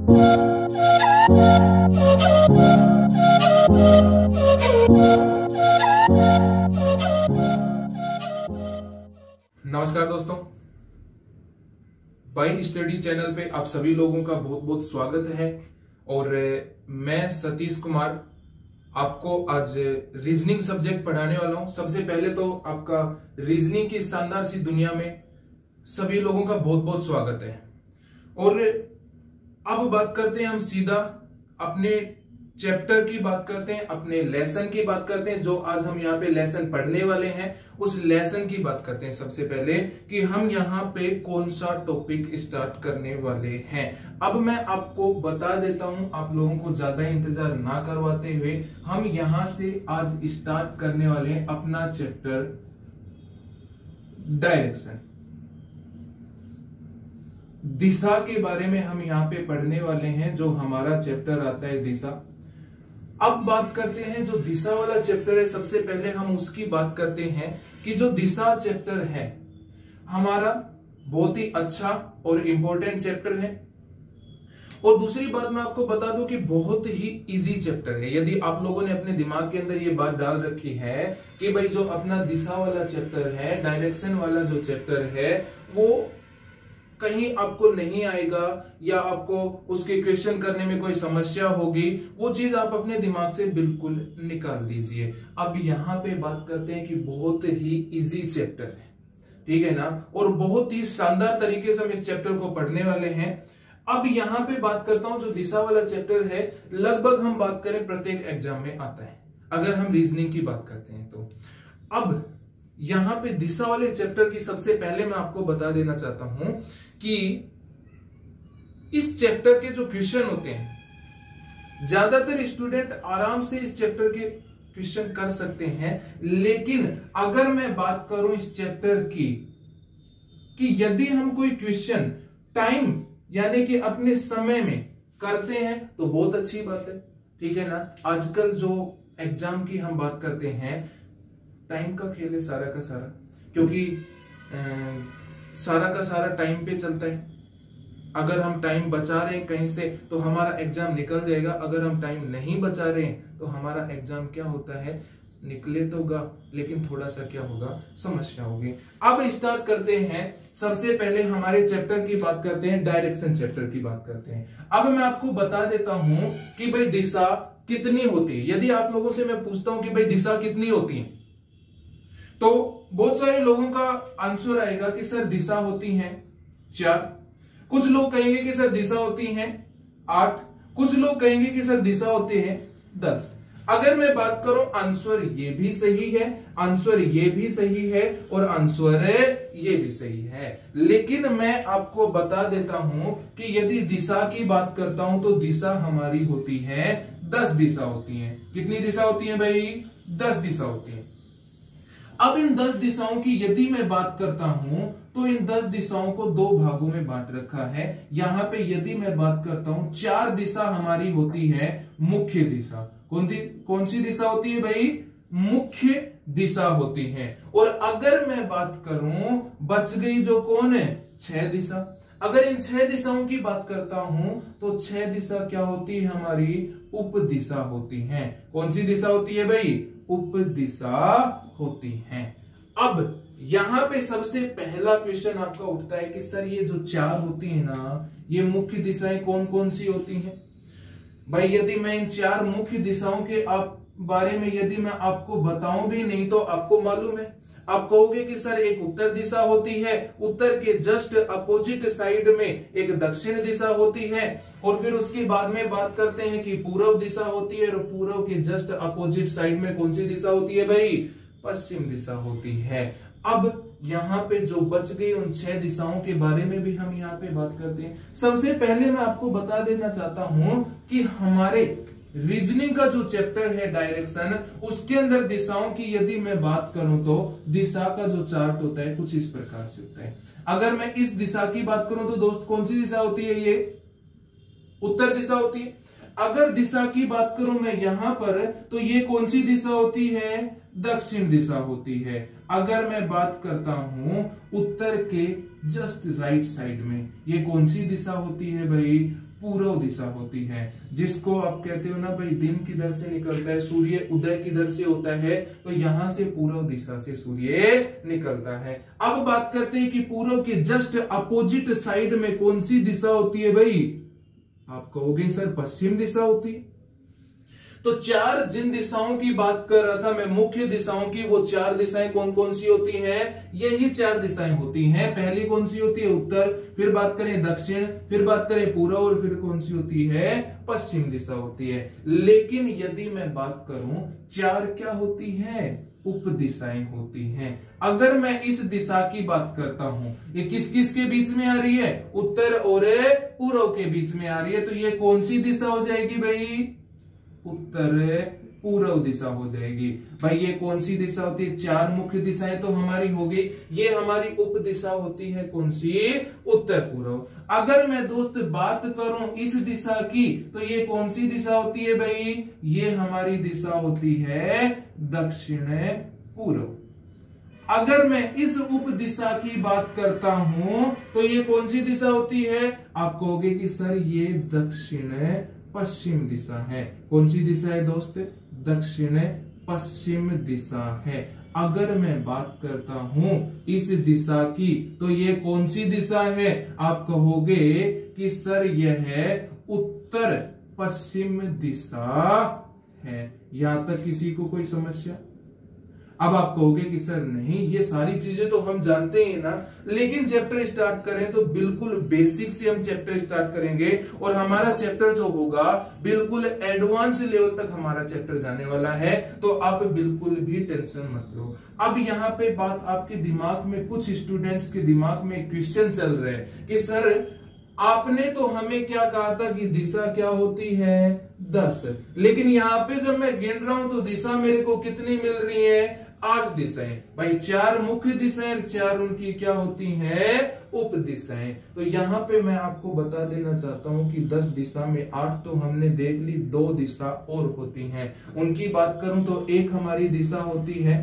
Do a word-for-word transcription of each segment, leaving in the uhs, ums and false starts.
नमस्कार दोस्तों, by study channel पे आप सभी लोगों का बहुत बहुत स्वागत है। और मैं सतीश कुमार आपको आज रीजनिंग सब्जेक्ट पढ़ाने वाला हूं। सबसे पहले तो आपका रीजनिंग की शानदार सी दुनिया में सभी लोगों का बहुत बहुत स्वागत है। और अब बात करते हैं हम सीधा अपने चैप्टर की बात करते हैं, अपने लेसन की बात करते हैं। जो आज हम यहाँ पे लेसन पढ़ने वाले हैं उस लेसन की बात करते हैं। सबसे पहले कि हम यहाँ पे कौन सा टॉपिक स्टार्ट करने वाले हैं। अब मैं आपको बता देता हूं, आप लोगों को ज्यादा इंतजार ना करवाते हुए हम यहाँ से आज स्टार्ट करने वाले हैं अपना चैप्टर डायरेक्शन। दिशा के बारे में हम यहाँ पे पढ़ने वाले हैं। जो हमारा चैप्टर आता है दिशा। अब बात करते हैं जो दिशा वाला चैप्टर है, सबसे पहले हम उसकी बात करते हैं कि जो दिशा चैप्टर है हमारा बहुत ही अच्छा और इंपॉर्टेंट चैप्टर है। और दूसरी बात मैं आपको बता दूं कि बहुत ही इजी चैप्टर है। यदि आप लोगों ने अपने दिमाग के अंदर ये बात डाल रखी है कि भाई जो अपना दिशा वाला चैप्टर है, डायरेक्शन वाला जो चैप्टर है, वो कहीं आपको नहीं आएगा या आपको उसके क्वेश्चन करने में कोई समस्या होगी, वो चीज आप अपने दिमाग से बिल्कुल निकाल दीजिए। अब यहाँ पे बात करते हैं कि बहुत ही इजी चैप्टर है, ठीक है ना, और बहुत ही शानदार तरीके से हम इस चैप्टर को पढ़ने वाले हैं। अब यहाँ पे बात करता हूं जो दिशा वाला चैप्टर है, लगभग हम बात करें प्रत्येक एग्जाम में आता है अगर हम रीजनिंग की बात करते हैं तो। अब यहां पे दिशा वाले चैप्टर की सबसे पहले मैं आपको बता देना चाहता हूं कि इस चैप्टर के जो क्वेश्चन होते हैं, ज्यादातर स्टूडेंट आराम से इस चैप्टर के क्वेश्चन कर सकते हैं। लेकिन अगर मैं बात करूं इस चैप्टर की कि यदि हम कोई क्वेश्चन टाइम यानी कि अपने समय में करते हैं तो बहुत अच्छी बात है, ठीक है ना। आजकल जो एग्जाम की हम बात करते हैं, टाइम का खेल है सारा का सारा, क्योंकि आ, सारा का सारा टाइम पे चलता है। अगर हम टाइम बचा रहे हैं कहीं से तो हमारा एग्जाम निकल जाएगा, अगर हम टाइम नहीं बचा रहे हैं तो हमारा एग्जाम क्या होता है, निकले तो गा लेकिन थोड़ा सा क्या होगा, समस्या होगी। अब स्टार्ट करते हैं, सबसे पहले हमारे चैप्टर की बात करते हैं, डायरेक्शन चैप्टर की बात करते हैं। अब मैं आपको बता देता हूं कि भाई दिशा कितनी होती है। यदि आप लोगों से मैं पूछता हूं कि भाई दिशा कितनी होती है, तो बहुत सारे लोगों का आंसर आएगा कि सर दिशा होती हैं चार। कुछ लोग कहेंगे कि सर दिशा होती हैं आठ। कुछ लोग कहेंगे कि सर दिशा होती है दस। अगर मैं बात करूं, आंसर ये भी सही है, आंसर ये भी सही है और आंसर ये भी सही है। लेकिन मैं आपको बता देता हूं कि यदि दिशा की बात करता हूं तो दिशा हमारी होती है दस दिशा होती है। कितनी दिशा होती है भाई? दस दिशा होती है। अब इन दस दिशाओं की यदि मैं बात करता हूं तो इन दस दिशाओं को दो भागों में बांट रखा है। यहां पे यदि मैं बात करता हूं, चार दिशा हमारी होती है मुख्य दिशा। कौन दी, कौन सी दिशा होती है भाई? मुख्य दिशा होती है। और अगर मैं बात करूं, बच गई जो कौन है, छह दिशा। अगर इन छह दिशाओं की बात करता हूं तो छह दिशा क्या होती है हमारी? उप दिशा होती है। कौन सी दिशा होती है भाई? उप दिशा होती हैं। अब यहां पे सबसे पहला क्वेश्चन आपका उठता है कि सर ये जो चार होती है ना, ये मुख्य दिशाएं कौन कौन सी होती हैं? भाई यदि मैं इन चार मुख्य दिशाओं के आप बारे में यदि मैं आपको बताऊं भी नहीं तो आपको मालूम है। आप कहोगे कि सर एक उत्तर दिशा होती है, उत्तर के जस्ट अपोजिट साइड में एक दक्षिण दिशा होती है, और फिर उसके बाद में बात करते हैं कि पूर्व दिशा होती है, और पूर्व के जस्ट अपोजिट साइड में कौन सी दिशा होती है भाई? पश्चिम दिशा होती है। अब यहाँ पे जो बच गई उन छह दिशाओं के बारे में भी हम यहाँ पे बात करते हैं। सबसे पहले मैं आपको बता देना चाहता हूं कि हमारे रीजनिंग का जो चैप्टर है डायरेक्शन, उसके अंदर दिशाओं की यदि मैं बात करूं तो दिशा का जो चार्ट होता है कुछ इस प्रकार से होता है। अगर मैं इस दिशा की बात करूं तो दोस्त कौन सी दिशा होती है? ये उत्तर दिशा होती है। अगर दिशा की बात करूं मैं यहां पर तो ये कौन सी दिशा होती है? दक्षिण दिशा होती है। अगर मैं बात करता हूं उत्तर के जस्ट राइट साइड में, ये कौन सी दिशा होती है भाई? पूर्व दिशा होती है, जिसको आप कहते हो ना भाई दिन किधर से निकलता है, सूर्य उदय किधर से होता है, तो यहां से पूर्व दिशा से सूर्य निकलता है। अब बात करते हैं कि पूर्व के जस्ट अपोजिट साइड में कौन सी दिशा होती है भाई, आप कहोगे सर पश्चिम दिशा होती है। तो चार जिन दिशाओं की बात कर रहा था मैं, मुख्य दिशाओं की, वो चार दिशाएं कौन कौन सी होती हैं, यही चार दिशाएं होती हैं। पहली कौन सी होती है, उत्तर, फिर बात करें दक्षिण, फिर बात करें पूर्व, और फिर कौन सी होती है, पश्चिम दिशा होती है। लेकिन यदि मैं बात करूं, चार क्या होती हैं, उप दिशाएं होती हैं। अगर मैं इस दिशा की बात करता हूं, ये किस किस के बीच में आ रही है, उत्तर और पूर्व के बीच में आ रही है, तो ये कौन सी दिशा हो जाएगी भाई, उत्तर पूर्व दिशा हो जाएगी। भाई ये कौन सी दिशा होती है, चार मुख्य दिशाएं तो हमारी हो गई, ये हमारी उप दिशा होती है कौन सी, उत्तर पूर्व। अगर मैं दोस्त बात करूं इस दिशा की, तो ये कौन सी दिशा होती है भाई, ये हमारी दिशा होती है दक्षिण पूर्व। अगर मैं इस उप दिशा की बात करता हूं, तो ये कौन सी दिशा होती है, आप कहोगे कि सर ये दक्षिण पश्चिम दिशा है। कौन सी दिशा है दोस्त, दक्षिण पश्चिम दिशा है। अगर मैं बात करता हूं इस दिशा की, तो ये कौन सी दिशा है, आप कहोगे कि सर यह है उत्तर पश्चिम दिशा है। यहां तक किसी को कोई समस्या? अब आप कहोगे कि सर नहीं, ये सारी चीजें तो हम जानते हैं ना, लेकिन चैप्टर स्टार्ट करें तो बिल्कुल बेसिक से हम चैप्टर स्टार्ट करेंगे, और हमारा चैप्टर जो होगा बिल्कुल एडवांस लेवल तक हमारा चैप्टर जाने वाला है, तो आप बिल्कुल भी टेंशन मत लो। अब यहाँ पे बात आपके दिमाग में, कुछ स्टूडेंट्स के दिमाग में क्वेश्चन चल रहे हैं कि सर आपने तो हमें क्या कहा था कि दिशा क्या होती है, दस, लेकिन यहाँ पे जब मैं गिन रहा हूं तो दिशा मेरे को कितनी मिल रही है, आठ दिशाएं। भाई चार मुख्य दिशाएं, चार उनकी क्या होती हैं, उप दिशाएं। तो यहाँ पे मैं आपको बता देना चाहता हूं कि दस दिशा में आठ तो हमने देख ली, दो दिशा और होती हैं। उनकी बात करूं तो एक हमारी दिशा होती है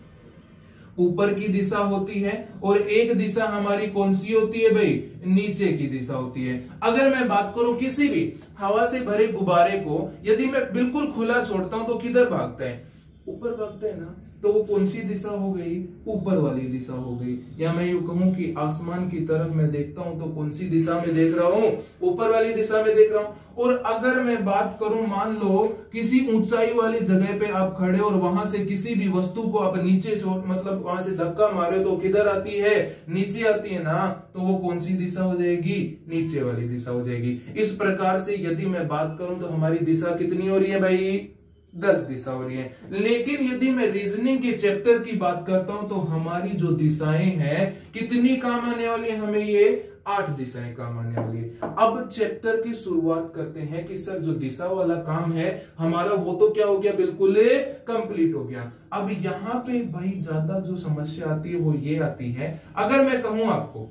ऊपर की दिशा होती है, और एक दिशा हमारी कौन सी होती है भाई, नीचे की दिशा होती है। अगर मैं बात करूं किसी भी हवा से भरे गुब्बारे को यदि मैं बिल्कुल खुला छोड़ता हूं तो किधर भागता है, ऊपर भागता है ना, तो वो कौन सी दिशा हो गई, ऊपर वाली दिशा हो गई। या मैं यूं कहूं कि आसमान की तरफ मैं देखता हूं तो कौन सी दिशा में देख रहा हूं, ऊपर वाली दिशा में देख रहा हूं। और अगर मैं बात करूं, मान लो किसी ऊंचाई वाली जगह पे आप खड़े और वहां से किसी भी वस्तु को आप नीचे छोड़, मतलब वहां से धक्का मारे तो किधर आती है, नीचे आती है ना, तो वो कौन सी दिशा हो जाएगी, नीचे वाली दिशा हो जाएगी। इस प्रकार से यदि मैं बात करूं तो हमारी दिशा कितनी हो रही है भाई, दस दिशा हो रही है। लेकिन यदि मैं रीजनिंग के चैप्टर की बात करता हूं तो हमारी जो दिशाएं हैं कितनी काम आने वाली है, हमें ये आठ दिशाएं काम आने वाली है। अब चैप्टर की शुरुआत करते हैं कि सर जो दिशा वाला काम है हमारा वो तो क्या हो गया, बिल्कुल कंप्लीट हो गया। अब यहाँ पे भाई ज्यादा जो समस्या आती है वो ये आती है, अगर मैं कहूं आपको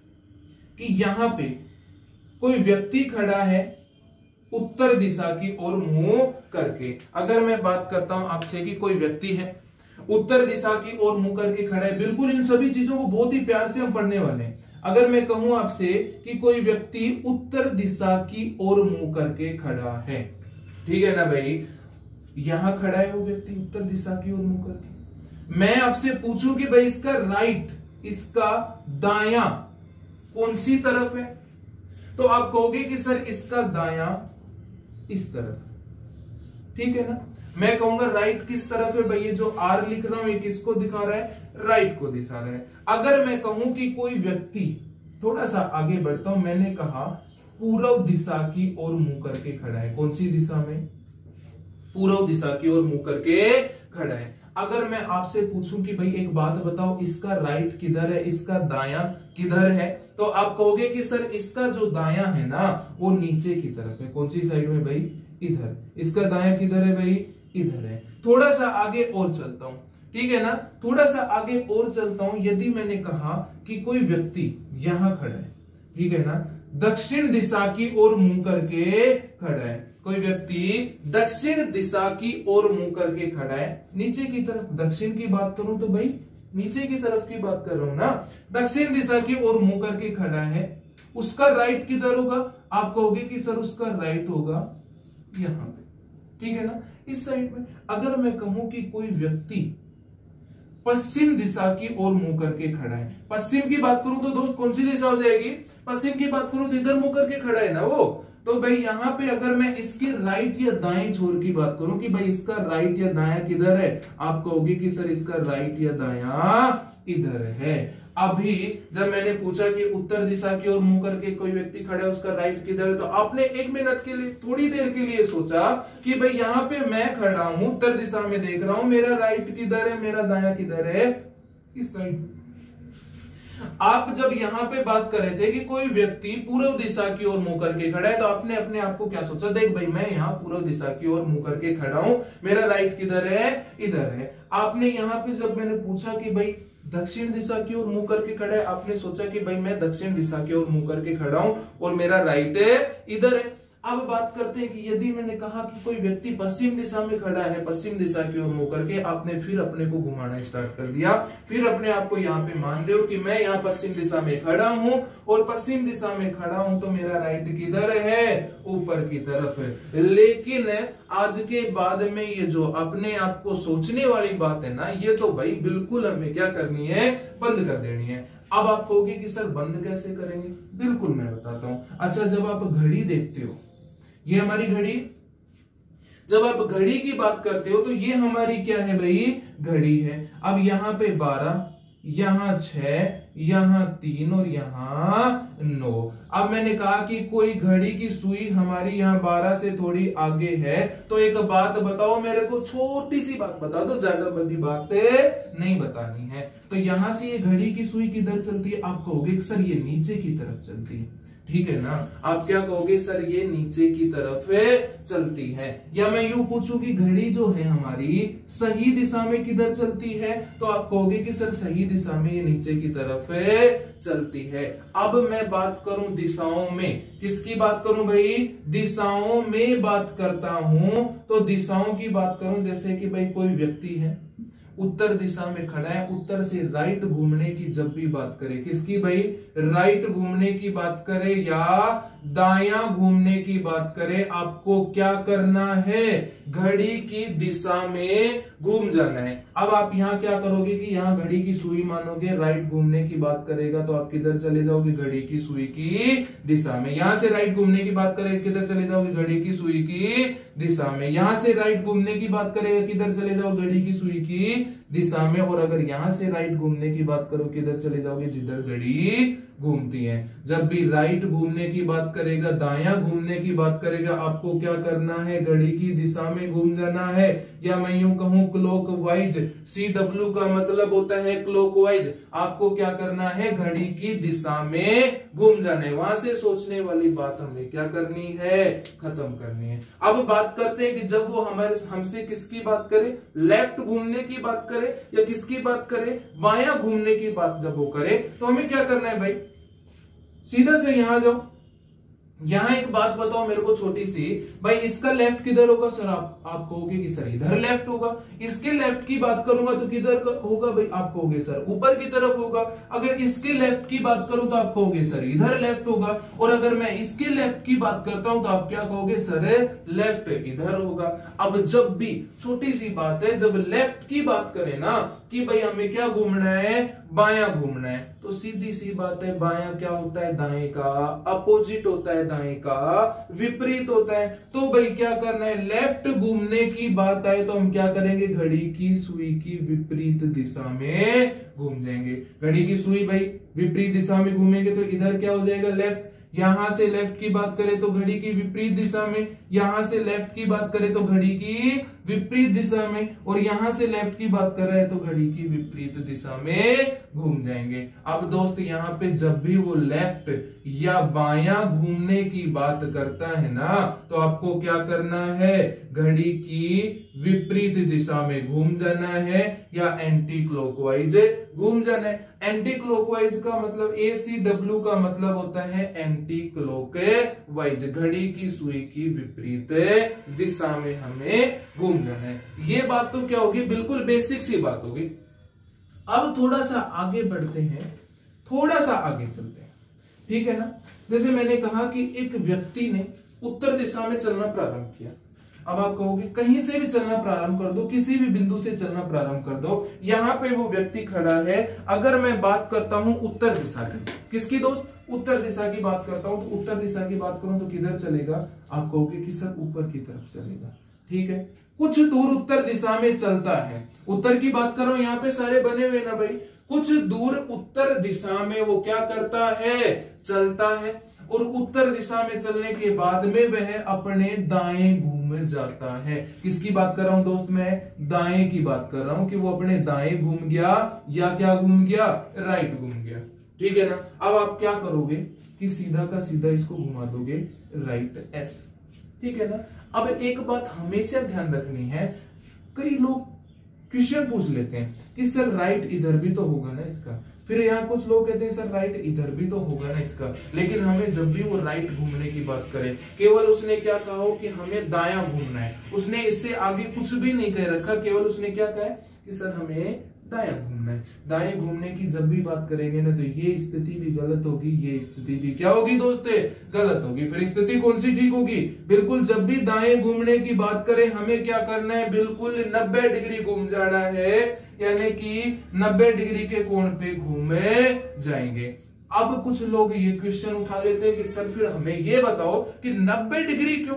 कि यहाँ पे कोई व्यक्ति खड़ा है उत्तर दिशा की ओर मुंह करके, अगर मैं बात करता हूं आपसे कि कोई व्यक्ति है उत्तर दिशा की ओर मुंह करके खड़ा है, बिल्कुल इन सभी चीजों को बहुत ही प्यार से हम पढ़ने वाले हैं। अगर मैं कहूं आपसे कि कोई व्यक्ति उत्तर दिशा की ओर मुंह करके खड़ा है, ठीक है ना भाई, यहां खड़ा है वो व्यक्ति उत्तर दिशा की ओर मुंह करके, मैं आपसे पूछूं कि भाई इसका राइट, इसका दायां कौन सी तरफ है, तो आप कहोगे कि सर इसका दायां इस तरफ, ठीक है ना। मैं कहूंगा राइट किस तरफ है भाई, ये जो आर लिख रहा हूं ये किसको दिखा रहा है, राइट को दिखा रहा है। अगर मैं कहूं कि कोई व्यक्ति, थोड़ा सा आगे बढ़ता हूं, मैंने कहा पूर्व दिशा की ओर मुंह करके खड़ा है, कौन सी दिशा में, पूर्व दिशा की ओर मुंह करके खड़ा है। अगर मैं आपसे पूछूं कि भाई एक बात बताओ, इसका राइट किधर है, इसका दायां किधर है, तो आप कहोगे कि सर इसका जो दायां है ना वो नीचे की तरफ है, कौन सी साइड में भाई, इधर। इसका दायां किधर है भाई, इधर है। थोड़ा सा आगे और चलता हूं, ठीक है ना, थोड़ा सा आगे और चलता हूं, यदि मैंने कहा कि कोई व्यक्ति यहां खड़ा है, ठीक है ना, दक्षिण दिशा की ओर मुंह करके खड़ा है, कोई व्यक्ति दक्षिण दिशा की ओर मुंह करके खड़ा है, नीचे की तरफ, दक्षिण की बात करूं तो भाई नीचे की तरफ की बात कर रहा हूं ना, दक्षिण दिशा की ओर मुंह करके खड़ा है, उसका राइट किधर होगा, आप कहोगे कि सर उसका राइट होगा यहां पे, ठीक है ना, इस साइड में। अगर मैं कहूं कि कोई व्यक्ति पश्चिम दिशा की ओर मुंह करके खड़ा है, पश्चिम की बात करूं तो दोस्त कौन सी दिशा हो जाएगी, पश्चिम की बात करूं तो इधर मुंह करके खड़ा है ना वो, तो भाई यहां पे अगर मैं इसके राइट या दाएं छोर की बात करूं कि भाई इसका राइट या दाया किधर है, आप कहोगे कि सर इसका राइट या दाया इधर है। अभी जब मैंने पूछा कि उत्तर दिशा की ओर मुंह करके कोई व्यक्ति खड़ा है, उसका राइट किधर है, तो आपने एक मिनट के लिए, थोड़ी देर के लिए सोचा कि भाई यहां पे मैं खड़ा हूं, उत्तर दिशा में देख रहा हूं, मेरा राइट किधर है, मेरा दाया किधर है, इस साइड। आप जब यहां पे बात कर रहे थे कि कोई व्यक्ति पूर्व दिशा की ओर मुंह करके खड़ा है, तो आपने अपने आप को क्या सोचा, देख भाई मैं यहाँ पूर्व दिशा की ओर मुंह करके खड़ा हूं, मेरा राइट किधर है, इधर है। आपने यहाँ पे जब मैंने पूछा कि भाई दक्षिण दिशा की ओर मुंह करके खड़ा है, आपने सोचा कि भाई मैं दक्षिण दिशा की ओर मुंह करके खड़ा हूं और मेरा राइट इधर है। अब बात करते हैं कि यदि मैंने कहा कि कोई व्यक्ति पश्चिम दिशा में खड़ा है, पश्चिम दिशा की ओर मुंह करके, आपने फिर अपने को घुमाना स्टार्ट कर दिया, फिर अपने आप को यहाँ पे मान रहे हो कि मैं यहाँ पश्चिम दिशा में खड़ा हूं और पश्चिम दिशा में खड़ा हूं, तो मेरा राइट किधर है, ऊपर की तरफ है। लेकिन आज के बाद में ये जो अपने आप को सोचने वाली बात है ना, ये तो भाई बिल्कुल हमें क्या करनी है, बंद कर देनी है। अब आप कहोगे कि सर बंद कैसे करेंगे, बिल्कुल मैं बताता हूं। अच्छा, जब आप घड़ी देखते हो, ये हमारी घड़ी, जब आप घड़ी की बात करते हो तो ये हमारी क्या है भाई, घड़ी है। अब यहां पे बारह, यहां छह, यहां तीन और यहां नौ। अब मैंने कहा कि कोई घड़ी की सुई हमारी यहां बारह से थोड़ी आगे है, तो एक बात बताओ मेरे को, छोटी सी बात बता दो, ज्यादा बड़ी बातें नहीं बतानी है। तो यहां से ये घड़ी की सुई किधर चलती है, आप कहोगे सर ये नीचे की तरफ चलती है, ठीक है ना। आप क्या कहोगे, सर ये नीचे की तरफ चलती है। या मैं यूं पूछूं कि घड़ी जो है हमारी सही दिशा में किधर चलती है, तो आप कहोगे कि सर सही दिशा में ये नीचे की तरफ चलती है। अब मैं बात करूं दिशाओं में, किसकी बात करूं भाई, दिशाओं में बात करता हूं। तो दिशाओं की बात करूं, जैसे कि भाई कोई व्यक्ति है उत्तर दिशा में खड़ा है, उत्तर से राइट घूमने की जब भी बात करे, किसकी भाई, राइट घूमने की बात करे या दायां घूमने की बात करे, आपको क्या करना है, घड़ी की दिशा में घूम जाना है। अब आप यहाँ क्या करोगे कि यहाँ घड़ी की सुई मानोगे, राइट घूमने की बात करेगा तो आप किधर चले जाओगे, घड़ी की सुई की दिशा में। यहां से राइट घूमने की बात करेगा, किधर चले जाओगे, घड़ी की सुई की दिशा में। यहां से राइट घूमने की बात करेगा, किधर चले जाओ, घड़ी की सुई की दिशा में। और अगर यहां से राइट घूमने की बात करो, किधर चले जाओगे, जिधर घड़ी घूमती है। जब भी राइट घूमने की बात करेगा, दायां घूमने की बात करेगा, आपको क्या करना है, घड़ी की दिशा में घूम जाना है। या मैं यूं कहूं क्लॉकवाइज, सी डब्ल्यू का मतलब होता है क्लॉकवाइज। आपको क्या करना है, घड़ी की दिशा में घूम जाना है। वहां से सोचने वाली बात हमें क्या करनी है, खत्म करनी है। अब बात करते हैं कि जब वो हमारे हमसे किसकी बात करे, लेफ्ट घूमने की बात करे या किसकी बात करे, बायां घूमने की बात जब वो करे, तो हमें क्या करना है भाई, सीधा से यहां जाओ। यहां एक बात बताओ मेरे को छोटी सी, भाई इसका लेफ्ट किधर होगा, सर आप आप कहोगे कि सर इधर लेफ्ट होगा। इसके लेफ्ट की बात करूंगा तो किधर होगा भाई, आप कहोगे सर ऊपर की तरफ होगा। अगर इसके लेफ्ट की बात करूं तो आप कहोगे सर इधर लेफ्ट होगा। और अगर मैं इसके लेफ्ट की बात करता हूं तो आप क्या कहोगे, सर लेफ्ट इधर होगा। अब जब भी छोटी सी बात है, जब लेफ्ट की बात करें ना कि भाई हमें क्या घूमना है, बायां घूमना है, तो सीधी सी बात है, बायां क्या होता है, दाएं का अपोजिट होता है, दाएं का विपरीत होता है। तो भाई क्या करना है, लेफ्ट घूमने की बात आए तो हम क्या करेंगे, घड़ी की सुई की विपरीत दिशा में घूम जाएंगे। घड़ी की सुई भाई विपरीत दिशा में घूमेंगे तो इधर क्या हो जाएगा, लेफ्ट। यहां से लेफ्ट की बात करें तो घड़ी की विपरीत दिशा में, यहां से लेफ्ट की बात करें तो घड़ी की विपरीत दिशा में, और यहां से लेफ्ट की बात कर रहे हैं तो घड़ी की विपरीत दिशा में घूम जाएंगे। अब दोस्त यहाँ पे जब भी वो लेफ्ट या बायां घूमने की बात करता है ना, तो आपको क्या करना है, घड़ी की विपरीत दिशा में घूम जाना है या एंटी क्लॉकवाइज घूम जाना है। एंटी क्लॉकवाइज का मतलब ए सी डब्ल्यू का मतलब होता है एंटी क्लॉकवाइज, घड़ी की सुई की विपरीत दिशा में हमें घूम जाना है। ये बात तो क्या होगी, बिल्कुल बेसिक सी बात होगी। अब थोड़ा सा आगे बढ़ते हैं, थोड़ा सा आगे चलते हैं, ठीक है ना। जैसे मैंने कहा कि एक व्यक्ति ने उत्तर दिशा में चलना प्रारंभ किया। अब आप कहोगे कहीं से भी चलना प्रारंभ कर दो, किसी भी बिंदु से चलना प्रारंभ कर दो, यहां पे वो व्यक्ति खड़ा है। अगर मैं बात करता हूं उत्तर दिशा की, किसकी दोस्त, उत्तर दिशा की बात करता हूं, तो उत्तर दिशा की बात करूं तो किधर चलेगा, आप कहोगे कि सर ऊपर की तरफ चलेगा। ठीक है, कुछ दूर उत्तर दिशा में चलता है। उत्तर की बात करो, यहाँ पे सारे बने हुए ना भाई, कुछ दूर उत्तर दिशा में वो क्या करता है, चलता है। और उत्तर दिशा में चलने के बाद में वह अपने दाएं घूम जाता है। किसकी बात कर रहा हूं दोस्त, मैं दाएं की बात कर रहा हूं कि वो अपने दाएं घूम गया या क्या घूम गया, राइट घूम गया। ठीक है ना। अब आप क्या करोगे कि सीधा का सीधा इसको घुमा दोगे राइट ऐसे। ठीक है ना। अब एक बात हमेशा ध्यान रखनी है, कई लोग क्वेश्चन पूछ लेते हैं कि सर राइट इधर भी तो होगा ना इसका, फिर यहाँ कुछ लोग कहते हैं सर राइट इधर भी तो होगा ना इसका। लेकिन हमें जब भी वो राइट घूमने की बात करे, केवल उसने क्या कहा हो कि हमें दायां घूमना है, उसने इससे आगे कुछ भी नहीं कह रखा, केवल उसने क्या कहा है कि सर हमें दायां घूमना है। दाएं घूमने की जब भी बात करेंगे ना तो ये स्थिति भी गलत होगी, ये स्थिति भी क्या होगी दोस्ते, गलत होगी। फिर स्थिति कौन सी ठीक होगी, बिल्कुल जब भी दाएं घूमने की बात करें हमें क्या करना है, बिल्कुल नब्बे डिग्री घूम जाना है, यानी कि नब्बे डिग्री के कोण पे घूमे जाएंगे। अब कुछ लोग ये क्वेश्चन उठा लेते हैं कि सर फिर हमें ये बताओ कि नब्बे डिग्री क्यों।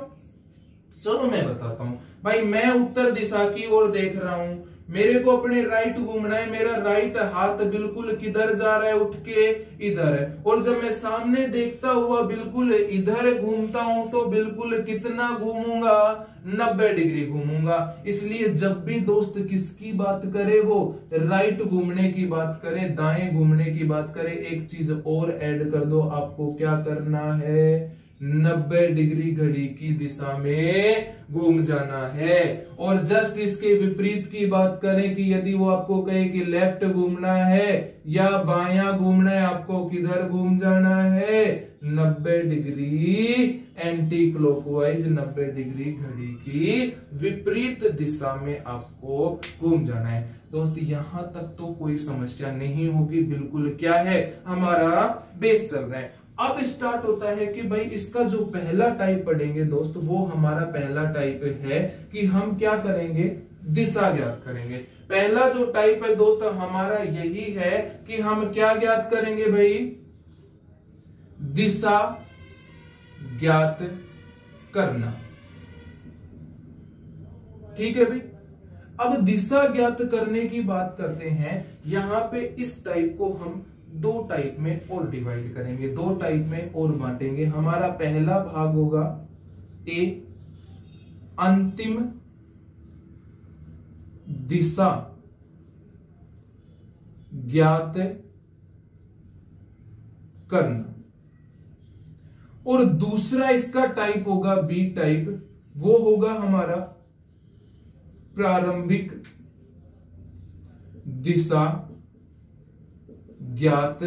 चलो मैं बताता हूं भाई, मैं उत्तर दिशा की ओर देख रहा हूं, मेरे को अपने राइट घूमना है, मेरा राइट हाथ बिल्कुल किधर जा रहा है, उठ के इधर है। और जब मैं सामने देखता हुआ बिल्कुल इधर घूमता हूं तो बिल्कुल कितना घूमूंगा, नब्बे डिग्री घूमूंगा। इसलिए जब भी दोस्त किसकी बात करे, वो राइट घूमने की बात करे, दाएं घूमने की बात करे, एक चीज और ऐड कर दो, आपको क्या करना है, नब्बे डिग्री घड़ी की दिशा में घूम जाना है। और जस्ट इसके विपरीत की बात करें कि यदि वो आपको कहे कि लेफ्ट घूमना है या बायां घूमना है, आपको किधर घूम जाना है, नब्बे डिग्री एंटी क्लॉकवाइज, नब्बे डिग्री घड़ी की विपरीत दिशा में आपको घूम जाना है। दोस्त यहां तक तो कोई समस्या नहीं होगी, बिल्कुल क्या है, हमारा बेस चल रहा है। अब स्टार्ट होता है कि भाई इसका जो पहला टाइप पढ़ेंगे दोस्त, वो हमारा पहला टाइप है कि हम क्या करेंगे, दिशा ज्ञात करेंगे। पहला जो टाइप है दोस्त हमारा यही है कि हम क्या ज्ञात करेंगे भाई, दिशा ज्ञात करना। ठीक है भाई। अब दिशा ज्ञात करने की बात करते हैं, यहां पे इस टाइप को हम दो टाइप में और डिवाइड करेंगे, दो टाइप में और बांटेंगे। हमारा पहला भाग होगा ए, अंतिम दिशा ज्ञात करना, और दूसरा इसका टाइप होगा बी टाइप, वो होगा हमारा प्रारंभिक दिशा ज्ञात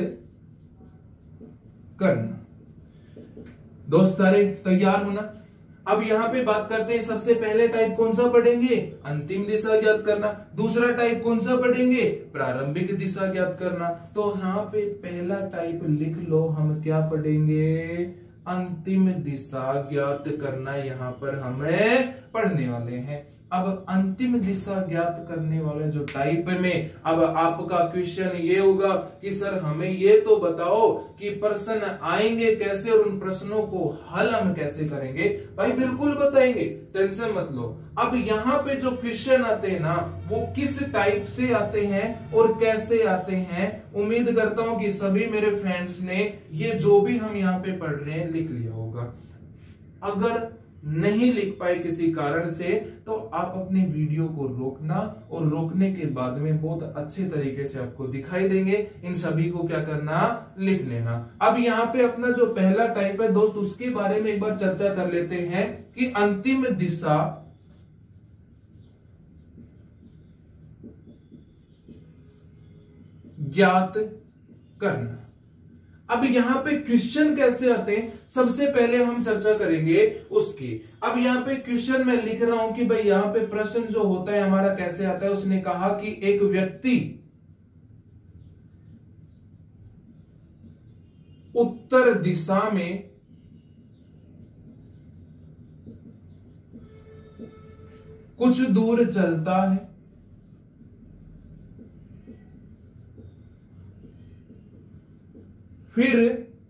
करना। दोस्त सारे तैयार होना। अब यहां पे बात करते हैं, सबसे पहले टाइप कौन सा पढ़ेंगे, अंतिम दिशा ज्ञात करना। दूसरा टाइप कौन सा पढ़ेंगे, प्रारंभिक दिशा ज्ञात करना। तो यहां पे पहला टाइप लिख लो, हम क्या पढ़ेंगे, अंतिम दिशा ज्ञात करना, यहां पर हमें पढ़ने वाले हैं। अब अंतिम दिशा ज्ञात करने वाले जो टाइप में, अब आपका क्वेश्चन ये होगा कि सर हमें ये तो बताओ कि प्रश्न आएंगे कैसे और उन प्रश्नों को हल हम कैसे करेंगे। भाई बिल्कुल बताएंगे, टेंशन मत लो। अब यहाँ पे जो क्वेश्चन आते हैं ना, वो किस टाइप से आते हैं और कैसे आते हैं, उम्मीद करता हूं कि सभी मेरे फ्रेंड्स ने ये जो भी हम यहाँ पे पढ़ रहे हैं लिख लिया होगा। अगर नहीं लिख पाए किसी कारण से तो आप अपने वीडियो को रोकना, और रोकने के बाद में बहुत अच्छे तरीके से आपको दिखाई देंगे। इन सभी को क्या करना, लिख लेना। अब यहाँ पे अपना जो पहला टाइप है दोस्त, उसके बारे में एक बार चर्चा कर लेते हैं कि अंतिम दिशा ज्ञात करना। अब यहां पे क्वेश्चन कैसे आते हैं, सबसे पहले हम चर्चा करेंगे उसकी। अब यहां पे क्वेश्चन मैं लिख रहा हूं कि भाई यहां पे प्रश्न जो होता है हमारा कैसे आता है। उसने कहा कि एक व्यक्ति उत्तर दिशा में कुछ दूर चलता है, फिर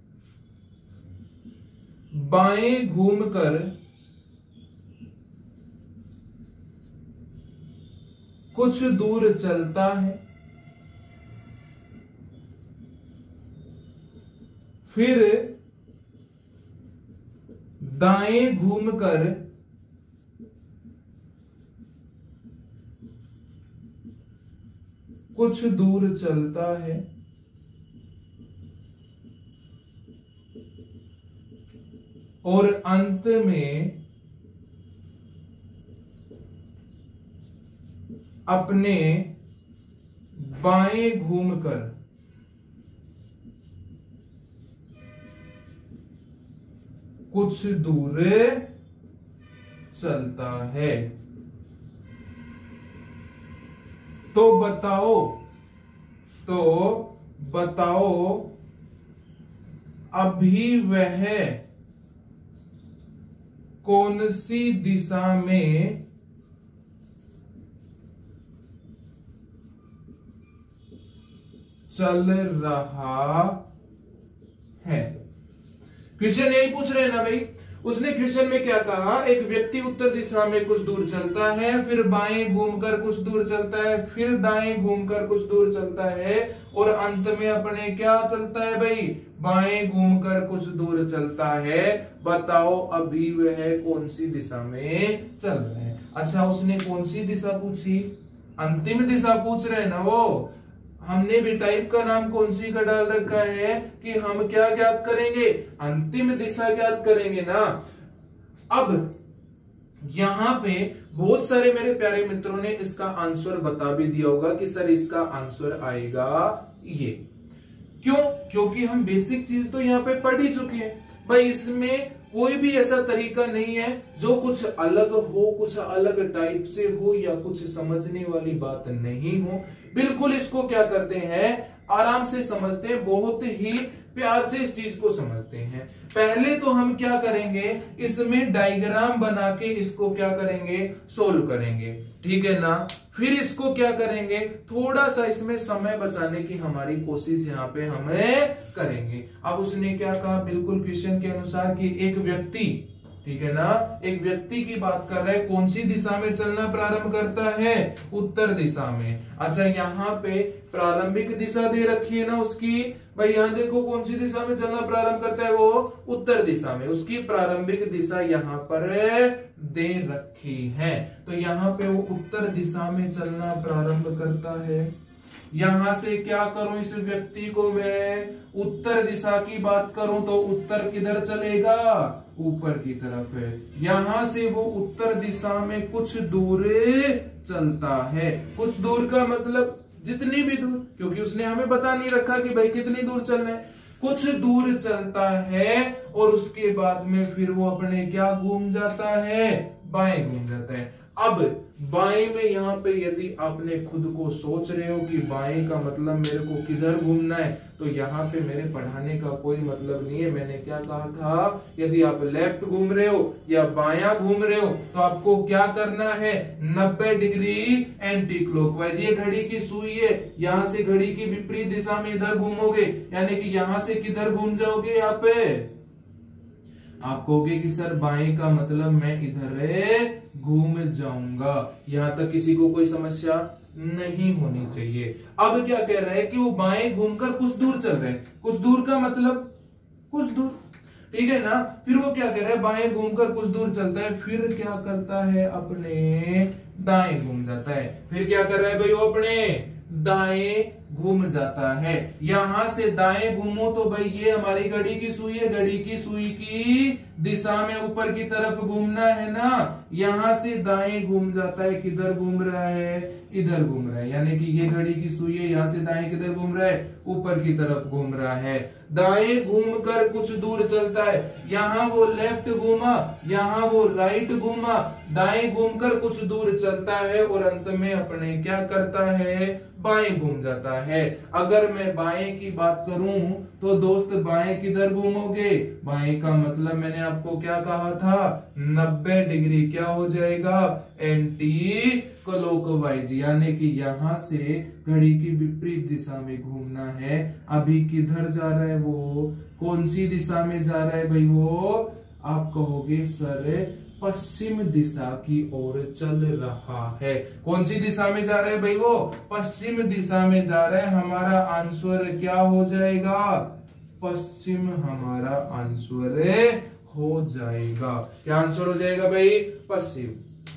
बाएं घूमकर कुछ दूर चलता है, फिर दाएं घूमकर कुछ दूर चलता है, और अंत में अपने बाएं घूमकर कुछ दूर चलता है। तो बताओ तो बताओ अभी वह कौन सी दिशा में चल रहा है। क्वेश्चन यही पूछ रहे हैं ना भाई। उसने क्वेश्चन में क्या कहा, एक व्यक्ति उत्तर दिशा में कुछ दूर चलता है, फिर बाएं घूमकर कुछ दूर चलता है, फिर दाएं घूमकर कुछ दूर चलता है, और अंत में अपने क्या चलता है भाई, बाएं घूमकर कुछ दूर चलता है। बताओ अभी वह कौन सी दिशा में चल रहा है। अच्छा, उसने कौन सी दिशा पूछी, अंतिम दिशा पूछ रहे हैं ना वो। हमने भी टाइप का नाम कौन सी का डाल रखा है कि हम क्या ज्ञात करेंगे, अंतिम दिशा ज्ञात करेंगे ना। अब यहां पे बहुत सारे मेरे प्यारे मित्रों ने इसका आंसर बता भी दिया होगा कि सर इसका आंसर आएगा ये। क्यों? क्योंकि हम बेसिक चीज तो यहाँ पे पढ़ ही चुके हैं भाई। इसमें कोई भी ऐसा तरीका नहीं है जो कुछ अलग हो, कुछ अलग टाइप से हो, या कुछ समझने वाली बात नहीं हो। बिल्कुल इसको क्या करते हैं, आराम से समझते हैं, बहुत ही प्यार से इस चीज को समझते हैं। पहले तो हम क्या करेंगे, इसमें डायग्राम बना के इसको क्या करेंगे, सोल्व करेंगे, ठीक है ना। फिर इसको क्या करेंगे, थोड़ा सा इसमें समय बचाने की हमारी कोशिश यहाँ पे हमें करेंगे। अब उसने क्या कहा, बिल्कुल क्वेश्चन के अनुसार कि एक व्यक्ति, ठीक है ना, एक व्यक्ति की बात कर रहे हैं, कौन सी दिशा में चलना प्रारंभ करता है, उत्तर दिशा में। अच्छा, यहाँ पे प्रारंभिक दिशा दे रखी है ना उसकी, भाई यहाँ देखो कौन सी दिशा में चलना प्रारंभ करता है, वो उत्तर दिशा में। उसकी प्रारंभिक दिशा यहाँ पर दे रखी है, तो यहाँ पे वो उत्तर दिशा में चलना प्रारंभ करता है। यहां से क्या करूं, इस व्यक्ति को मैं उत्तर दिशा की बात करूं तो उत्तर किधर चलेगा, ऊपर की तरफ है। यहां से वो उत्तर दिशा में कुछ दूर चलता है। कुछ दूर का मतलब जितनी भी दूर, क्योंकि उसने हमें बता नहीं रखा कि भाई कितनी दूर चलना है। कुछ दूर चलता है और उसके बाद में फिर वो अपने क्या घूम जाता है, बाएं घूम जाता है। अब बाएं में यहाँ पे यदि आपने खुद को सोच रहे हो कि बाएं का मतलब मेरे को किधर घूमना है, तो यहाँ पे मेरे पढ़ाने का कोई मतलब नहीं है। मैंने क्या कहा था, यदि आप लेफ्ट घूम रहे हो या बायां घूम रहे हो तो आपको क्या करना है, नब्बे डिग्री एंटी क्लॉकवाइज। ये घड़ी की सुई है, यहाँ से घड़ी की विपरीत दिशा में इधर घूमोगे, यानी कि यहाँ से किधर घूम जाओगे, यहाँ पे आप कहोगे कि सर बाएं का मतलब मैं इधर घूम जाऊंगा। यहां तक किसी को कोई समस्या नहीं होनी चाहिए। अब क्या कह रहा है कि वो बाएं घूमकर कुछ दूर चल रहे हैं। कुछ दूर का मतलब कुछ दूर, ठीक है ना। फिर वो क्या कह रहा है, बाएं घूमकर कुछ दूर चलता है, फिर क्या करता है, अपने दाएं घूम जाता है। फिर क्या कर रहा है भाई, वो अपने दाएं घूम जाता है। यहां से दाएं घूमो तो भाई ये हमारी घड़ी की सुई है, घड़ी की सुई की दिशा में ऊपर की तरफ घूमना है ना। यहां से दाएं घूम जाता है, किधर घूम रहा है, इधर घूम रहा है, यानी कि ये घड़ी की सुई है, यहां से दाएं किधर घूम रहा है, ऊपर की तरफ घूम रहा है। दाएं घूमकर कुछ दूर चलता है, यहां वो लेफ्ट घूमा, यहां वो राइट घूमा, दाएं घूमकर कुछ दूर चलता है और अंत में अपने क्या करता है, बाएं घूम जाता है। अगर मैं बाएं की बात करूं तो दोस्त बाएं किधर घूमोगे, बाएं का मतलब मैंने आपको क्या कहा था, नब्बे डिग्री क्या हो जाएगा, एंटी क्लॉकवाइज, यानी कि यहां से घड़ी की विपरीत दिशा में घूमना है। अभी किधर जा रहा है वो, कौन सी दिशा में जा रहा है भाई वो, आप कहोगे सर पश्चिम दिशा की ओर चल रहा है। कौन सी दिशा में जा रहा है भाई वो, पश्चिम दिशा में जा रहा है। हमारा आंसर क्या हो जाएगा, पश्चिम हमारा आंसर हो जाएगा। क्या आंसर हो जाएगा भाई, पश्चिम।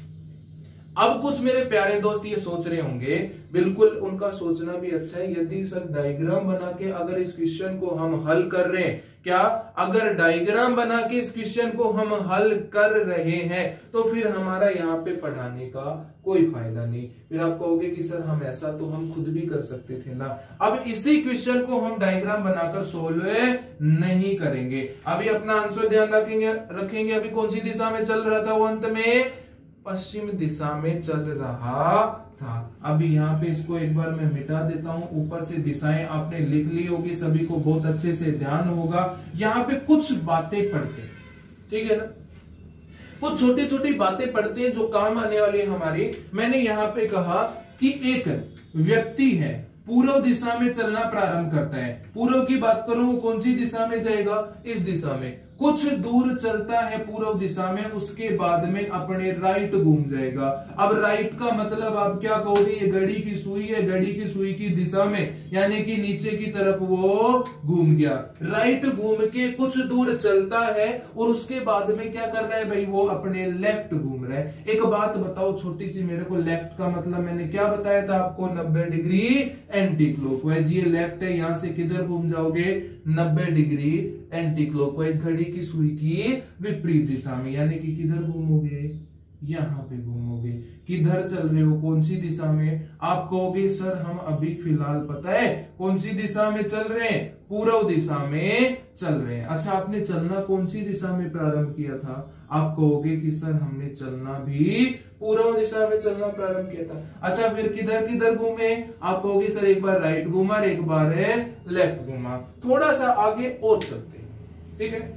अब कुछ मेरे प्यारे दोस्त ये सोच रहे होंगे, बिल्कुल उनका सोचना भी अच्छा है, यदि सर डायग्राम बना के अगर इस क्वेश्चन को हम हल कर रहे हैं, क्या अगर डायग्राम बना के इस क्वेश्चन को हम हल कर रहे हैं तो फिर हमारा यहाँ पे पढ़ाने का कोई फायदा नहीं। फिर आप कहोगे कि सर हम ऐसा तो हम खुद भी कर सकते थे ना। अब इसी क्वेश्चन को हम डायग्राम बनाकर सोल्व नहीं करेंगे। अभी अपना आंसर ध्यान रखेंगे रखेंगे अभी कौन सी दिशा में चल रहा था वो, अंत में पश्चिम दिशा में चल रहा था। अभी यहाँ पे इसको एक बार मैं मिटा देता हूं। ऊपर से दिशाएं आपने लिख ली होगी, सभी को बहुत अच्छे से ध्यान होगा। यहाँ पे कुछ बातें पढ़ते, ठीक है ना, कुछ छोटी छोटी बातें पढ़ते हैं जो काम आने वाली है हमारी। मैंने यहाँ पे कहा कि एक व्यक्ति है, पूर्व दिशा में चलना प्रारंभ करता है। पूर्व की बात करूं वो कौन सी दिशा में जाएगा, इस दिशा में। कुछ दूर चलता है पूर्व दिशा में, उसके बाद में अपने राइट घूम जाएगा। अब राइट का मतलब आप क्या कहोगे, ये घड़ी की सुई है, घड़ी की सुई की दिशा में, यानी कि नीचे की तरफ वो घूम गया। राइट घूम के कुछ दूर चलता है और उसके बाद में क्या कर रहा है भाई, वो अपने लेफ्ट घूम रहा है। एक बात बताओ छोटी सी मेरे को, लेफ्ट का मतलब मैंने क्या बताया था आपको, नब्बे डिग्री एंटी क्लॉकवाइज। ये लेफ्ट है, यहां से किधर घूम जाओगे, नब्बे डिग्री एंटी क्लॉकवाइज, घड़ी की सुई की विपरीत दिशा में, यानी कि किधर घूमोगे, यहां पे घूमोगे। किधर चल रहे हो, कौन सी दिशा में, आप कहोगे सर हम अभी फिलहाल पता है कौन सी दिशा में चल रहे हैं, पूर्व दिशा में चल रहे हैं। अच्छा, आपने चलना कौन सी दिशा में प्रारंभ किया था, आप कहोगे कि सर हमने चलना भी पूर्व दिशा में चलना प्रारंभ किया था। अच्छा, फिर किधर किधर घूमे, आप कहोगे सर एक बार राइट घूमा और एक बार लेफ्ट घूमा। थोड़ा सा आगे और चलते हैं, ठीक है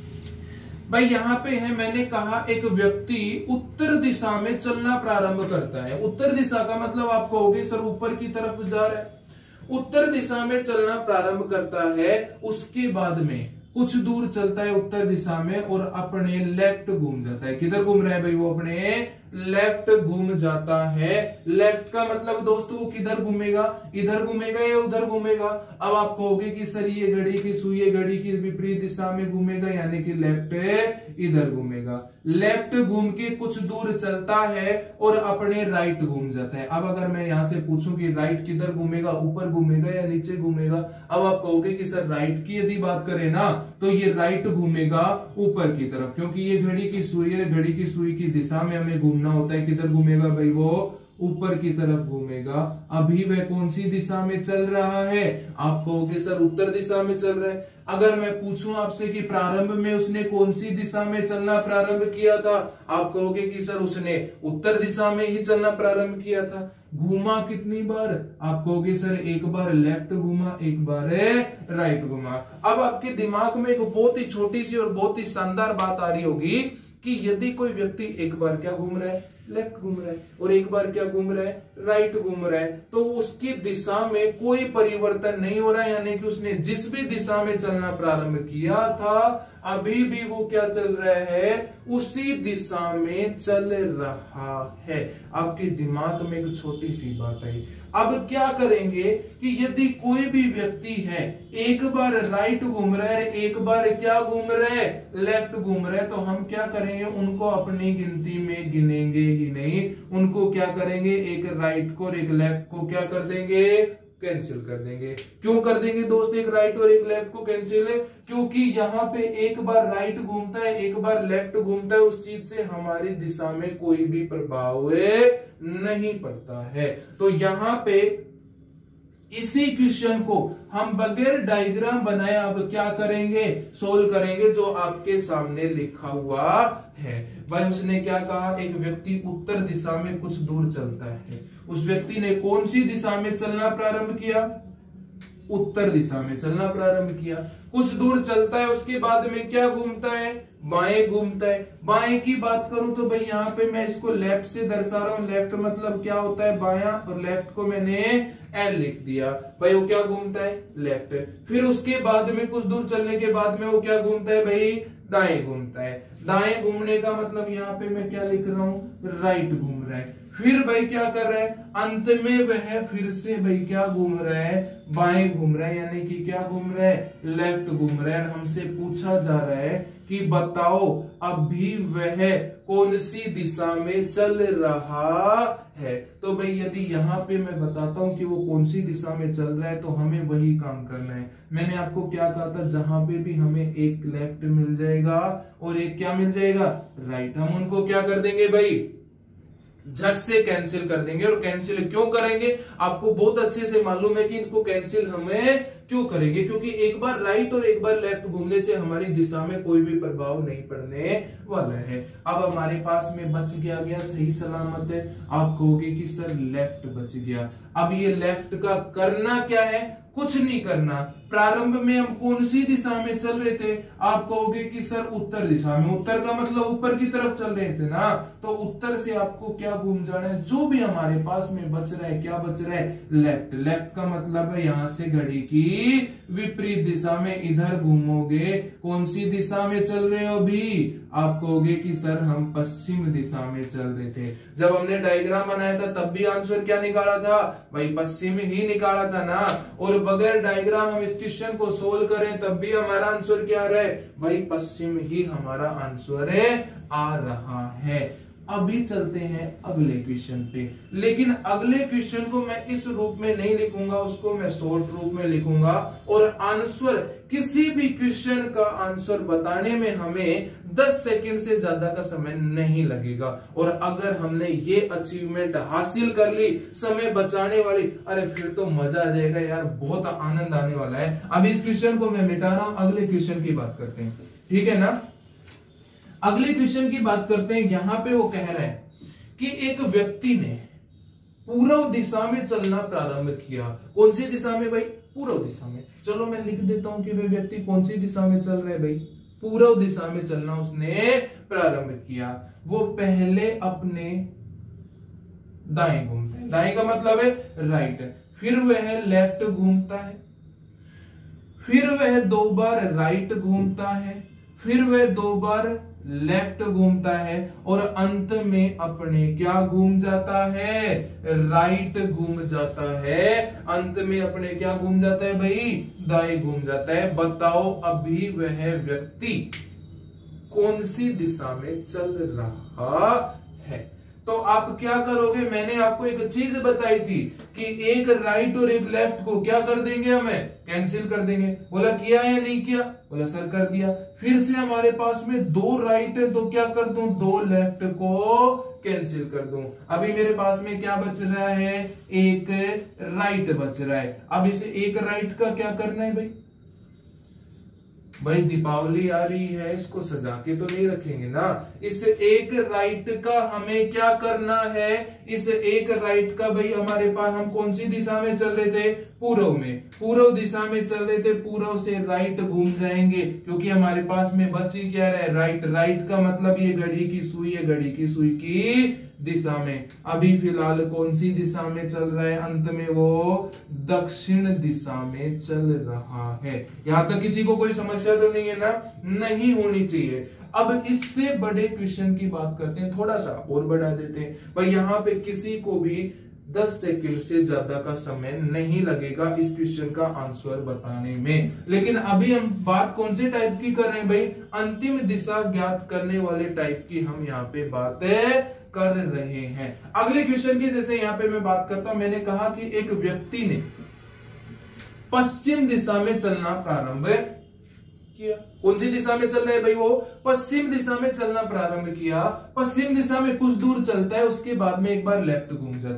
भाई। यहां पे है, मैंने कहा एक व्यक्ति उत्तर दिशा में चलना प्रारंभ करता है। उत्तर दिशा का मतलब आप कहोगे सर ऊपर की तरफ जा रहा है। उत्तर दिशा में चलना प्रारंभ करता है, उसके बाद में कुछ दूर चलता है उत्तर दिशा में और अपने लेफ्ट घूम जाता है। किधर घूम रहा है भाई, वो अपने लेफ्ट घूम जाता है। लेफ्ट का मतलब दोस्तों वो किधर घूमेगा, इधर घूमेगा या उधर घूमेगा। अब आप कहोगे कि सर ये घड़ी की सुई है, घड़ी की विपरीत दिशा में घूमेगा, यानी कि लेफ्ट इधर घूमेगा। लेफ्ट घूम के कुछ दूर चलता है और अपने राइट घूम जाता है। अब अगर मैं यहां से पूछूं कि राइट किधर घूमेगा, ऊपर घूमेगा या नीचे घूमेगा, अब आप कहोगे कि सर राइट की यदि बात करें ना तो ये राइट घूमेगा ऊपर की तरफ, क्योंकि ये घड़ी की सुई है, घड़ी की सुई की दिशा में हमें घूमना होता है। किधर घूमेगा भाई, वो ऊपर की तरफ घूमेगा। अभी वह कौन सी दिशा में चल रहा है, आप कहोगे सर उत्तर दिशा में चल रहा है। अगर मैं पूछूं आपसे कि प्रारंभ में उसने कौन सी दिशा में चलना प्रारंभ किया था, आप कहोगे कि सर उसने उत्तर दिशा में ही चलना प्रारंभ किया था। घूमा कितनी बार, आप कहोगे सर एक बार लेफ्ट घूमा, एक बार राइट घूमा। अब आपके दिमाग में एक बहुत ही छोटी सी और बहुत ही शानदार बात आ रही होगी कि यदि कोई व्यक्ति एक बार क्या घूम रहा है, लेफ्ट घूम रहा है, और एक बार क्या घूम रहा है, राइट घूम रहा है, तो उसकी दिशा में कोई परिवर्तन नहीं हो रहा है, यानी कि उसने जिस भी दिशा में चलना प्रारंभ किया था अभी भी वो क्या चल रहा है, उसी दिशा में चल रहा है। आपके दिमाग में एक छोटी सी बात आई। अब क्या करेंगे कि यदि कोई भी व्यक्ति है एक बार राइट घूम रहा है, एक बार क्या घूम रहा है, लेफ्ट घूम रहा है, तो हम क्या करेंगे, उनको अपनी गिनती में गिनेंगे ही नहीं। उनको क्या करेंगे, एक राइट को और एक लेफ्ट को क्या कर देंगे, कैंसिल कर देंगे। क्यों कर देंगे दोस्त एक राइट और एक लेफ्ट को कैंसिल, क्योंकि यहाँ पे एक बार राइट घूमता है, एक बार लेफ्ट घूमता है, उस चीज से हमारी दिशा में कोई भी प्रभाव नहीं पड़ता है। तो यहाँ पे इसी क्वेश्चन को हम बगैर डायग्राम बनाए अब क्या करेंगे, सोल्व करेंगे, जो आपके सामने लिखा हुआ है। भाई उसने क्या कहा, एक व्यक्ति उत्तर दिशा में कुछ दूर चलता है। उस व्यक्ति ने कौन सी दिशा में चलना प्रारंभ किया, उत्तर दिशा में चलना प्रारंभ किया। कुछ दूर चलता है, उसके बाद में क्या घूमता है, बाएं घूमता है। बाएं की बात करूं तो भाई यहाँ पे मैं इसको लेफ्ट से दर्शा रहा हूं। लेफ्ट मतलब क्या होता है, बायां, और लेफ्ट को मैंने एल लिख दिया। भाई वो क्या घूमता है, लेफ्ट। फिर उसके बाद में कुछ दूर चलने के बाद में वो क्या घूमता है भाई, दाएं घूमता है। दाएं घूमने का मतलब यहाँ पे मैं क्या लिख रहा हूं, राइट घूम रहा है। फिर भाई क्या कर रहा है, अंत में वह फिर से भाई क्या घूम रहा है, बाएं घूम रहा है, यानी कि क्या घूम रहा है, लेफ्ट घूम रहा है। हमसे पूछा जा रहा है कि बताओ अभी वह कौन सी दिशा में चल रहा है। तो भाई यदि यहाँ पे मैं बताता हूं कि वो कौन सी दिशा में चल रहा है, तो हमें वही काम करना है। मैंने आपको क्या कहा था, जहां पे भी हमें एक लेफ्ट मिल जाएगा और एक क्या मिल जाएगा, राइट, हम उनको क्या कर देंगे भाई, झट से कैंसिल कर देंगे। और कैंसिल क्यों करेंगे, आपको बहुत अच्छे से मालूम है कि इनको कैंसिल हमें क्यों करेंगे, क्योंकि एक बार राइट और एक बार लेफ्ट घूमने से हमारी दिशा में कोई भी प्रभाव नहीं पड़ने वाला है। अब हमारे पास में बच गया गया सही सलामत है। आप कहोगे कि सर लेफ्ट बच गया। अब ये लेफ्ट का करना क्या है, कुछ नहीं करना। प्रारंभ में हम कौन सी दिशा में चल रहे थे, आप कहोगे कि सर उत्तर दिशा में। उत्तर का मतलब ऊपर की तरफ चल रहे थे ना, तो उत्तर से आपको क्या घूम जाना है, जो भी हमारे पास में बच रहा है, क्या बच रहा है, लेफ्ट। लेफ्ट का मतलब है यहां से घड़ी की विपरीत दिशा में इधर घूमोगे। कौन सी दिशा में चल रहे हो अभी, आप कहोगे कि सर हम पश्चिम दिशा में चल रहे थे। जब हमने डायग्राम बनाया था तब भी आंसर क्या निकाला था भाई, पश्चिम ही निकाला था ना। और बगैर डायग्राम हम इस क्वेश्चन को सोल्व करें तब भी हमारा आंसर क्या आ रहा है भाई, पश्चिम ही हमारा आंसर है आ रहा है। अभी चलते हैं अगले क्वेश्चन पे, लेकिन अगले क्वेश्चन को मैं इस रूप में नहीं लिखूंगा, उसको मैं शॉर्ट रूप में लिखूंगा। और आंसर, किसी भी क्वेश्चन का आंसर बताने में हमें दस सेकंड से ज्यादा का समय नहीं लगेगा। और अगर हमने ये अचीवमेंट हासिल कर ली, समय बचाने वाली, अरे फिर तो मजा आ जाएगा यार, बहुत आनंद आने वाला है। अब इस क्वेश्चन को मैं मिटा रहा हूं, अगले क्वेश्चन की बात करते हैं, ठीक है ना। अगले क्वेश्चन की बात करते हैं। यहां पे वो कह रहे हैं कि एक व्यक्ति ने पूर्व दिशा में चलना प्रारंभ किया। कौन सी दिशा में भाई, पूर्व दिशा में। चलो मैं लिख देता हूं कि वह व्यक्ति कौन सी दिशा में चल रहा है भाई, पूर्व दिशा में चलना उसने प्रारंभ किया। वो पहले अपने दाएं घूमता है, दाएं का मतलब है राइट। फिर वह लेफ्ट घूमता है, फिर वह दो बार राइट घूमता है, फिर वह दो बार लेफ्ट घूमता है, और अंत में अपने क्या घूम जाता है, राइट घूम जाता है। अंत में अपने क्या घूम जाता है भाई, दाएं घूम जाता है। बताओ अभी वह व्यक्ति कौन सी दिशा में चल रहा है। तो आप क्या करोगे, मैंने आपको एक चीज बताई थी कि एक राइट और एक लेफ्ट को क्या कर देंगे, हमें कैंसिल कर देंगे। बोला किया या नहीं किया, बोला सर कर दिया। फिर से हमारे पास में दो राइट है तो क्या कर दूं, दो लेफ्ट को कैंसिल कर दूं। अभी मेरे पास में क्या बच रहा है, एक राइट बच रहा है। अब इसे एक राइट का क्या करना है भाई, भाई दीपावली आ रही है, इसको सजा के तो नहीं रखेंगे ना। इस एक राइट का हमें क्या करना है, इस एक राइट का भाई हमारे पास, हम कौन सी दिशा में चल रहे थे, पूर्व में, पूर्व दिशा में चल रहे थे। पूर्व से राइट घूम जाएंगे, क्योंकि हमारे पास में बच ही क्या रहा है, राइट। राइट का मतलब ये घड़ी की सुई है, घड़ी की सुई की दिशा में। अभी फिलहाल कौन सी दिशा में चल रहा है, अंत में वो दक्षिण दिशा में चल रहा है। यहां तक किसी को कोई समस्या तो नहीं है ना, नहीं होनी चाहिए। अब इससे बड़े क्वेश्चन की बात करते हैं, थोड़ा सा और बढ़ा देते हैं भाई। यहां पे किसी को भी दस सेकंड से ज्यादा का समय नहीं लगेगा इस क्वेश्चन का आंसर बताने में। लेकिन अभी हम बात कौन से टाइप की कर रहे हैं भाई, अंतिम दिशा ज्ञात करने वाले टाइप की हम यहाँ पे बातें कर रहे हैं। अगले क्वेश्चन की जैसे यहाँ पे मैं बात करता हूं, मैंने कहा कि एक व्यक्ति ने पश्चिम दिशा में चलना प्रारंभ किया। कौन सी दिशा में चल रहा है भाई, वो पश्चिम दिशा में चलना प्रारंभ किया। पश्चिम दिशा में कुछ दूर चलता है, उसके बाद में एक बार लेफ्ट घूम जाता है।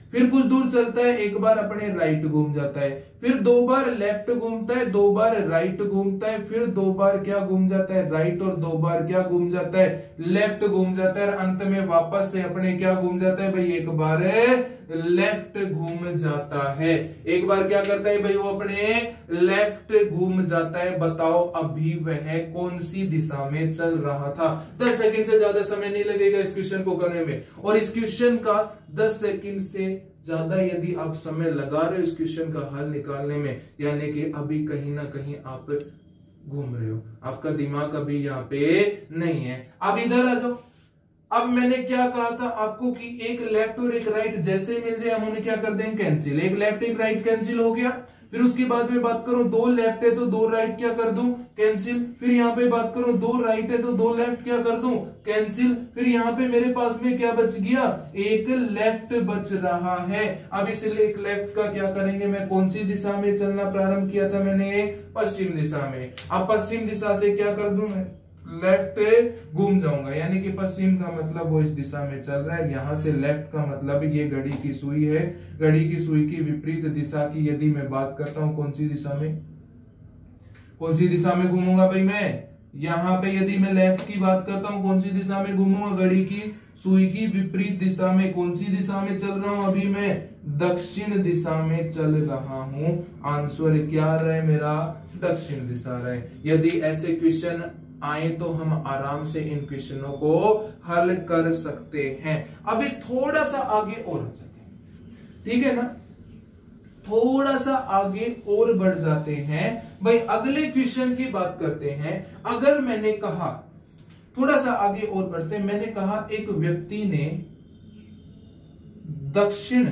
फिर कुछ दूर चलता है, एक बार अपने राइट घूम जाता है, फिर दो बार लेफ्ट घूमता है, दो बार राइट घूमता है, फिर दो बार क्या घूम जाता है, राइट, और दो बार क्या घूम जाता है, लेफ्ट घूम जाता है, और अंत में वापस से अपने क्या घूम जाता है भाई, एक बार लेफ्ट घूम जाता है। एक बार क्या करता है भाई, वो अपने लेफ्ट घूम जाता है। बताओ अभी वह कौन सी दिशा में चल रहा था। दस सेकंड से ज्यादा समय नहीं लगेगा इस क्वेश्चन को करने में, और इस क्वेश्चन का दस सेकंड से ज्यादा यदि आप समय लगा रहे हो इस क्वेश्चन का हल निकालने में, यानी कि अभी कहीं ना कहीं आप घूम रहे हो, आपका दिमाग अभी यहाँ पे नहीं है। अब इधर आ जाओ। अब मैंने क्या कहा था आपको कि एक लेफ्ट और एक राइट जैसे मिल जाए हम उन्हें क्या कर देंगे, कैंसिल। एक लेफ्ट एक राइट कैंसिल हो गया। फिर उसके बाद में बात करूं दो लेफ्ट है तो दो राइट क्या कर दूं, कैंसिल। फिर यहाँ पे बात करूं दो राइट है तो दो लेफ्ट क्या कर दूं, कैंसिल। फिर यहाँ पे मेरे पास में क्या बच गया, एक लेफ्ट बच रहा है। अब इसलिए एक लेफ्ट का क्या करेंगे, मैं कौन सी दिशा में चलना प्रारंभ किया था मैंने, पश्चिम दिशा में। अब पश्चिम दिशा से क्या कर दूं मैं, लेफ्ट घूम जाऊंगा, यानी कि पश्चिम का मतलब वो इस दिशा में चल रहा है। यहां से लेफ्ट का मतलब ये घड़ी की सुई है, घड़ी की सुई की विपरीत दिशा की यदि मैं बात करता हूं, कौन सी दिशा में, कौन सी दिशा में घूमूंगा भाई मैं, यहां पे यदि मैं लेफ्ट की बात करता हूं कौन सी दिशा में घूमूंगा, घड़ी की सुई की विपरीत दिशा में। कौन सी दिशा में चल रहा हूं अभी मैं, दक्षिण दिशा में चल रहा हूं। आंसर क्या रहे मेरा, दक्षिण दिशा रहे। यदि ऐसे क्वेश्चन आए तो हम आराम से इन क्वेश्चनों को हल कर सकते हैं। अभी थोड़ा सा आगे और आ जाते हैं, ठीक है ना, थोड़ा सा आगे और बढ़ जाते हैं भाई। अगले क्वेश्चन की बात करते हैं। अगर मैंने कहा, थोड़ा सा आगे और बढ़ते हैं, मैंने कहा एक व्यक्ति ने दक्षिण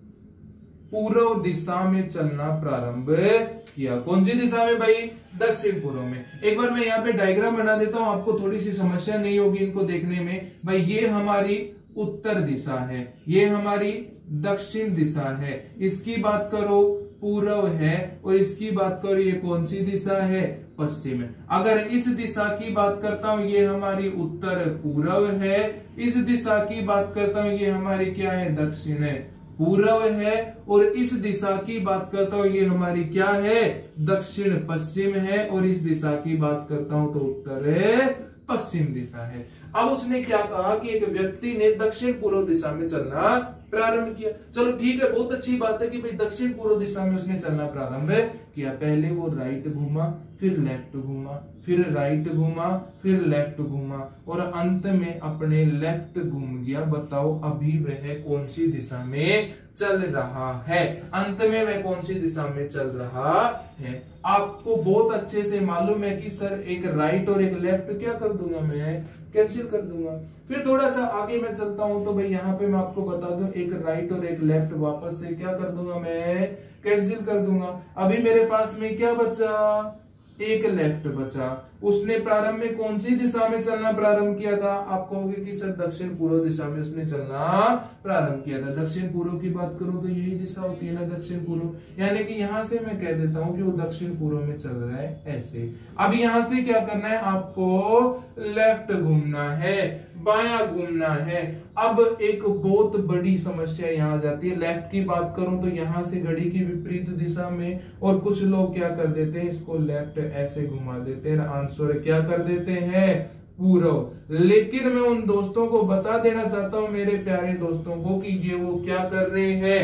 पूर्व दिशा में चलना प्रारंभ किया। कौन सी दिशा में भाई, दक्षिण पूर्व में। एक बार मैं यहाँ पे डायग्राम बना देता हूं, आपको थोड़ी सी समस्या नहीं होगी इनको देखने में। भाई ये हमारी उत्तर दिशा है, ये हमारी दक्षिण दिशा है, इसकी बात करो पूर्व है, और इसकी बात करो ये कौन सी दिशा है, पश्चिम है। अगर इस दिशा की बात करता हूं ये हमारी उत्तर पूर्व है, इस दिशा की बात करता हूं ये हमारी क्या है, दक्षिण है पूर्व है, और इस दिशा की बात करता हूं ये हमारी क्या है, दक्षिण पश्चिम है, और इस दिशा की बात करता हूं तो उत्तर है पश्चिम दिशा है। अब उसने क्या कहा कि एक व्यक्ति ने दक्षिण पूर्व दिशा में चलना प्रारंभ किया। चलो ठीक है, बहुत अच्छी बात है कि भाई दक्षिण पूर्व दिशा में उसने चलना प्रारंभ किया। पहले वो राइट घूमा, फिर लेफ्ट घूमा, फिर राइट घूमा, फिर लेफ्ट घूमा, और अंत में अपने लेफ्ट घूम गया। बताओ अभी वह कौन सी दिशा में चल रहा है, अंत में वह कौन सी दिशा में चल रहा है। आपको बहुत अच्छे से मालूम है कि सर एक राइट और एक लेफ्ट क्या कर दूंगा मैं, कैंसिल कर दूंगा। फिर थोड़ा सा आगे मैं चलता हूं तो भाई यहाँ पे मैं आपको बता दूं एक राइट और एक लेफ्ट वापस से क्या कर दूंगा मैं, कैंसिल कर दूंगा। अभी मेरे पास में क्या बचा, एक लेफ्ट बचा। उसने प्रारंभ में कौन सी दिशा में चलना प्रारंभ किया था, आप कहोगे कि सर दक्षिण पूर्व दिशा में उसने चलना प्रारंभ किया था। दक्षिण पूर्व की बात करूं तो यही दिशा होती है ना, दक्षिण पूर्व, यानी कि यहां से मैं कह देता हूं कि वो दक्षिण पूर्व में चल रहा है ऐसे। अब यहां से क्या करना है, आपको लेफ्ट घूमना है, बायां घूमना है। अब एक बहुत बड़ी समस्या यहाँ आ जाती है। लेफ्ट की बात करूं तो यहां से घड़ी की विपरीत दिशा में, और कुछ लोग क्या कर देते हैं, इसको लेफ्ट ऐसे घुमा देते हैं, आंसर क्या कर देते हैं, पूर्व। लेकिन मैं उन दोस्तों को बता देना चाहता हूं, मेरे प्यारे दोस्तों को, कि ये वो क्या कर रहे हैं,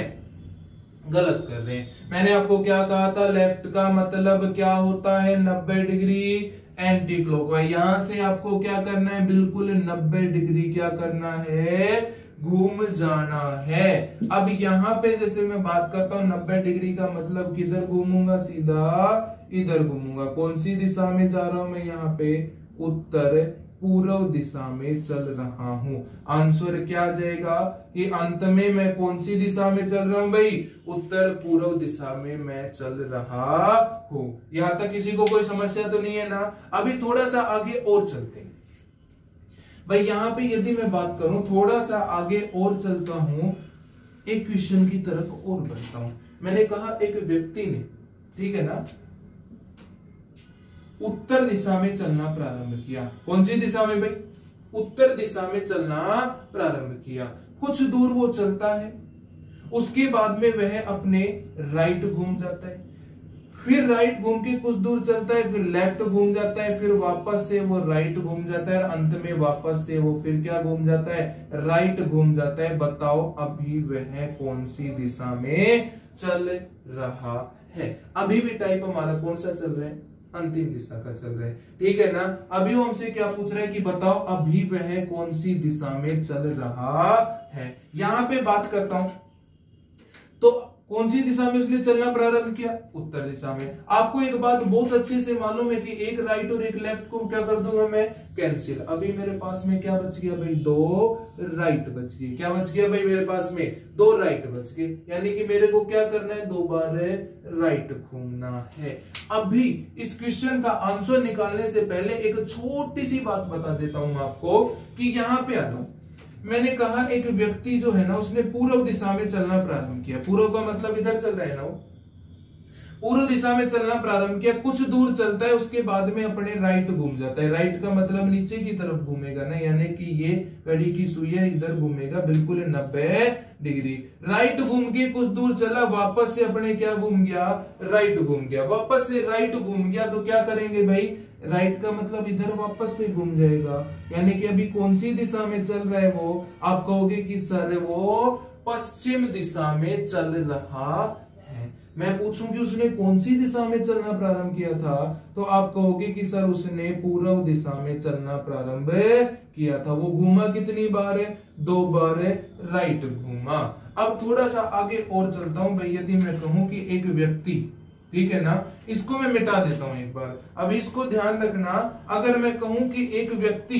गलत कर रहे हैं। मैंने आपको क्या कहा था, लेफ्ट का मतलब क्या होता है, नब्बे डिग्री एंटी क्लॉकवाइज। यहां से आपको क्या करना है, बिल्कुल नब्बे डिग्री क्या करना है, घूम जाना है। अब यहाँ पे जैसे मैं बात करता हूँ नब्बे डिग्री का मतलब किधर घूमूंगा, सीधा इधर घूमूंगा। कौन सी दिशा में जा रहा हूं मैं, यहाँ पे उत्तर पूर्व दिशा में चल रहा हूं। आंसर क्या आ जाएगा कि अंत में मैं कौन सी दिशा में चल रहा हूं भाई, उत्तर पूर्व दिशा में मैं चल रहा हूं। यहां तक किसी को कोई समस्या तो नहीं है ना। अभी थोड़ा सा आगे और चलते हैं भाई। यहां पे यदि मैं बात करूं, थोड़ा सा आगे और चलता हूं, एक क्वेश्चन की तरफ और बढ़ता हूं। मैंने कहा एक व्यक्ति ने, ठीक है ना, उत्तर दिशा में चलना प्रारंभ किया। कौन सी दिशा में भाई, उत्तर दिशा में चलना प्रारंभ किया। कुछ दूर वो चलता है, उसके बाद में वह अपने राइट घूम जाता है, फिर राइट घूम के कुछ दूर चलता है, फिर लेफ्ट घूम जाता है, फिर वापस से वो राइट घूम जाता है और अंत में वापस से वो फिर क्या घूम जाता है, राइट घूम जाता है। बताओ अभी वह कौन सी दिशा में चल रहा है? अभी भी टाइप हमारा कौन सा चल रहा है? अंतिम दिशा का चल रहा है, ठीक है ना। अभी वो हमसे क्या पूछ रहा है कि बताओ अभी वह कौन सी दिशा में चल रहा है। यहां पे बात करता हूं तो कौन सी दिशा में उसने चलना प्रारंभ किया? उत्तर दिशा में। आपको एक बात बहुत अच्छे से मालूम है कि एक राइट और एक लेफ्ट को क्या कर दूंगा मैं? कैंसिल। अभी मेरे पास में क्या बच गया भाई? दो राइट बच गए। क्या बच गया भाई मेरे पास में? दो राइट बच गए, यानी कि मेरे को क्या करना है? दो बार राइट घूमना है। अभी इस क्वेश्चन का आंसर निकालने से पहले एक छोटी सी बात बता देता हूं आपको कि यहां पे आ जाऊं। मैंने कहा एक व्यक्ति जो है ना उसने पूर्व दिशा में चलना प्रारंभ किया। पूर्व का मतलब इधर चल रहा है ना, वो पूर्व दिशा में चलना प्रारंभ किया, कुछ दूर चलता है, उसके बाद में अपने राइट घूम जाता है। राइट का मतलब नीचे की तरफ घूमेगा ना, यानी कि ये घड़ी की सुई है, इधर घूमेगा बिल्कुल नब्बे डिग्री। राइट घूम के कुछ दूर चला, वापस से अपने क्या घूम गया? राइट घूम गया। वापस से राइट घूम गया तो क्या करेंगे भाई? राइट का मतलब इधर वापस पे घूम जाएगा, यानी कि अभी कौन सी दिशा में चल रहा है वो? आप कहोगे कि सर वो पश्चिम दिशा में चल रहा है। मैं पूछूं कि उसने कौन सी दिशा में चलना प्रारंभ किया था, तो आप कहोगे कि सर उसने पूर्व दिशा में चलना प्रारंभ किया था। वो घूमा कितनी बार है? दो बार राइट घूमा। अब थोड़ा सा आगे और चलता हूं भाई। यदि मैं कहूं कि एक व्यक्ति, ठीक है ना, इसको मैं मिटा देता हूं एक बार। अब इसको ध्यान रखना, अगर मैं कहूं कि एक व्यक्ति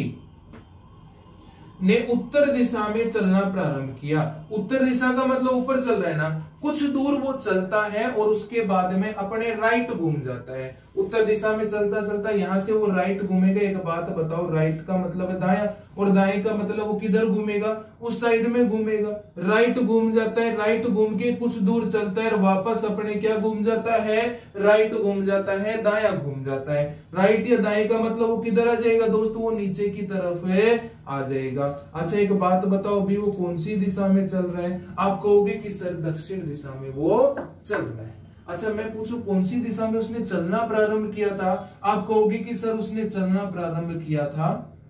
ने उत्तर दिशा में चलना प्रारंभ किया, उत्तर दिशा का मतलब ऊपर चल रहा है ना, कुछ दूर वो चलता है और उसके बाद में अपने राइट घूम जाता है। उत्तर दिशा में चलता चलता यहां से वो राइट घूमेगा। एक बात बताओ, राइट का मतलब है दायां और दाएं का मतलब वो किधर घूमेगा? उस साइड में घूमेगा। राइट घूम जाता है, राइट घूम के कुछ दूर चलता है और वापस अपने क्या घूम जाता है? राइट घूम जाता है, दायां घूम जाता है। राइट या दाएं का मतलब वो किधर आ जाएगा दोस्तों? वो नीचे की तरफ है आ जाएगा। अच्छा एक बात बताओ, अभी वो कौन सी दिशा में चल रहा है? आप कहोगे कि सर दक्षिण दिशा में वो चल रहा है। अच्छा मैं पूछूं कौन सी दिशा में उसने चलना प्रारंभ किया था? आप कहोगे कि सर उसने चलना प्रारंभ किया था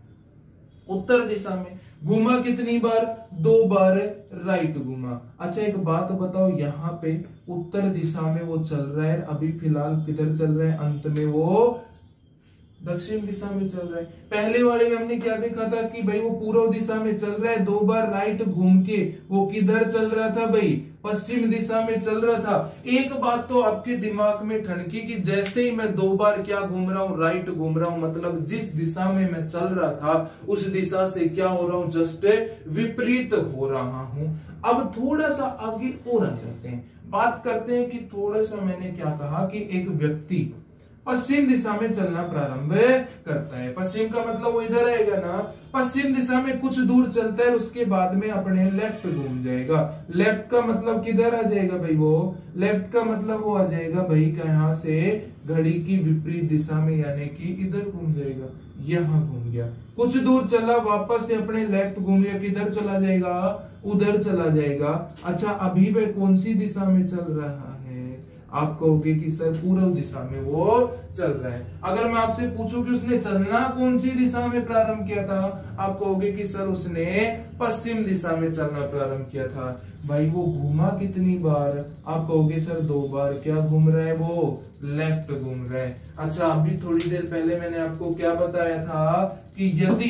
उत्तर दिशा में। घूमा कितनी बार? दो बार राइट घूमा। अच्छा एक बात बताओ, यहाँ पे उत्तर दिशा में वो चल रहा है, अभी फिलहाल किधर चल रहा है? अंत में वो दक्षिण दिशा में चल रहा है। पहले वाले में हमने क्या देखा था कि भाई वो पूर्व दिशा में चल रहा है, दो बार राइट घूम के वो किधर चल रहा था भाई? पश्चिम दिशा में चल रहा था। एक बात तो आपके दिमाग में ठनकी कि जैसे ही मैं दो बार क्या घूम रहा हूं? राइट घूम रहा हूं, मतलब जिस दिशा में मैं चल रहा था उस दिशा से क्या हो रहा हूं? जस्ट विपरीत हो रहा हूं। अब थोड़ा सा आगे और आ जाते हैं, बात करते हैं कि थोड़ा सा मैंने क्या कहा कि एक व्यक्ति पश्चिम दिशा में चलना प्रारंभ करता है। पश्चिम का मतलब वो इधर आएगा ना, पश्चिम दिशा में कुछ दूर चलता है, उसके बाद में अपने लेफ्ट घूम जाएगा। लेफ्ट का मतलब किधर आ जाएगा भाई? वो लेफ्ट का मतलब वो आ जाएगा भाई कहां से? घड़ी की विपरीत दिशा में, यानी कि इधर घूम जाएगा। यहां घूम गया, कुछ दूर चला, वापस से अपने लेफ्ट घूम गया, किधर चला जाएगा? उधर चला जाएगा। अच्छा अभी वह कौन सी दिशा में चल रहा है? आप कहोगे कि सर पूर्व दिशा में वो चल रहा है। अगर मैं आपसे पूछूं कि उसने चलना कौन सी दिशा में प्रारंभ किया था, आप कहोगे कि सर उसने पश्चिम दिशा में चलना प्रारंभ किया था। भाई वो घूमा कितनी बार? आप कहोगे सर दो बार। क्या घूम रहा है वो? लेफ्ट घूम रहा है। अच्छा अभी थोड़ी देर पहले मैंने आपको क्या बताया था कि यदि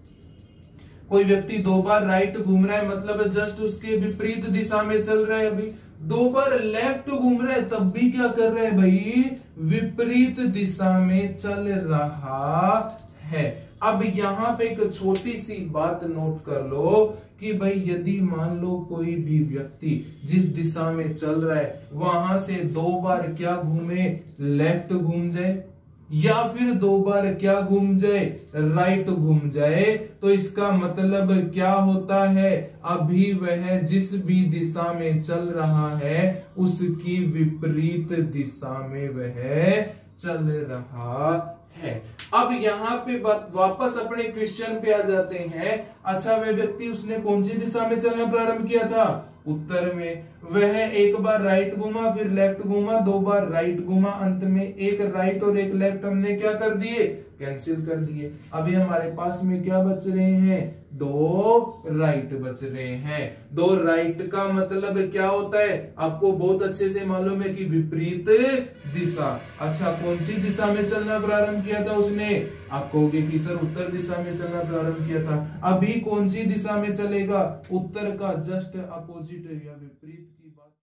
कोई व्यक्ति दो बार राइट घूम रहा है, मतलब जस्ट उसके विपरीत दिशा में चल रहा है। अभी दो बार लेफ्ट घूम रहा है, तब भी क्या कर रहा है भाई? विपरीत दिशा में चल रहा है। अब यहाँ पे एक छोटी सी बात नोट कर लो कि भाई यदि मान लो कोई भी व्यक्ति जिस दिशा में चल रहा है वहां से दो बार क्या घूमे? लेफ्ट घूम जाए, या फिर दो बार क्या घूम जाए? राइट घूम जाए, तो इसका मतलब क्या होता है? अभी वह जिस भी दिशा में चल रहा है उसकी विपरीत दिशा में वह चल रहा है। अब यहाँ पे वापस अपने क्वेश्चन पे आ जाते हैं। अच्छा वह व्यक्ति उसने कौन सी दिशा में चलना प्रारंभ किया था? उत्तर में। वह एक बार राइट घूमा, फिर लेफ्ट घूमा, दो बार राइट घूमा, अंत में एक राइट और एक लेफ्ट हमने क्या कर दिए, कैंसिल कर दिए। अभी हमारे पास में क्या बच रहे हैं, दो राइट बच रहे हैं। दो राइट का मतलब क्या होता है, आपको बहुत अच्छे से मालूम है कि विपरीत दिशा। अच्छा, कौन सी दिशा में चलना प्रारंभ किया था उसने, आप कहोगे कि सर उत्तर दिशा में चलना प्रारंभ किया था। अभी कौन सी दिशा में चलेगा, उत्तर का जस्ट अपोजिट या विपरीत की बात